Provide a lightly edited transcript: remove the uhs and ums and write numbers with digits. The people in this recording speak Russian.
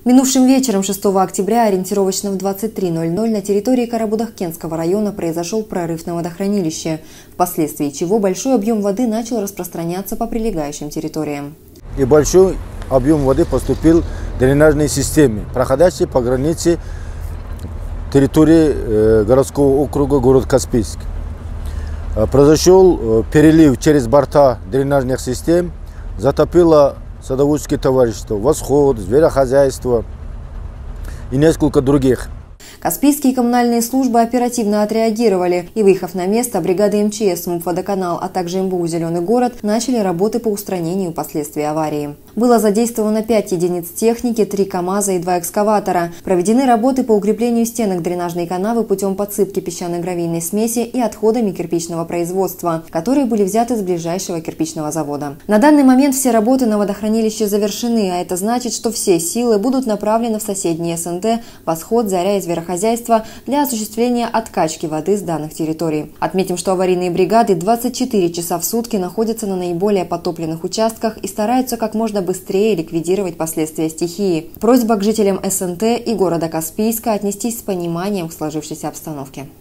Минувшим вечером 6 октября ориентировочно в 23:00 на территории Карабудаккенского района произошел прорыв на водохранилище, впоследствии чего большой объем воды начал распространяться по прилегающим территориям. И большой объем воды поступил в дренажные системы, проходящие по границе территории городского округа город Каспийск. Произошел перелив через борта дренажных систем, затопило садоводческие товарищества, Восход, зверохозяйство и несколько других. Каспийские коммунальные службы оперативно отреагировали и, выехав на место, бригады МЧС, МУП-Водоканал, а также МБУ «Зеленый город» начали работы по устранению последствий аварии. Было задействовано 5 единиц техники, 3 КАМАЗа и 2 экскаватора. Проведены работы по укреплению стенок дренажной канавы путем подсыпки песчано-гравийной смеси и отходами кирпичного производства, которые были взяты с ближайшего кирпичного завода. На данный момент все работы на водохранилище завершены, а это значит, что все силы будут направлены в соседние СНТ, Восход, Заря и Зверохозяйство для осуществления откачки воды с данных территорий. Отметим, что аварийные бригады 24 часа в сутки находятся на наиболее потопленных участках и стараются как можно быстрее ликвидировать последствия стихии. Просьба к жителям СНТ и города Каспийска отнестись с пониманием к сложившейся обстановке.